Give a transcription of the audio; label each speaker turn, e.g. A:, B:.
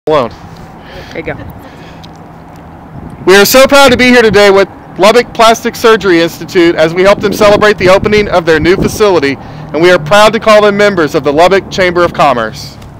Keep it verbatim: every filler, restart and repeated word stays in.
A: alone.
B: There you go.
A: We are so proud to be here today with Lubbock Plastic Surgery Institute as we help them celebrate the opening of their new facility, and we are proud to call them members of the Lubbock Chamber of Commerce.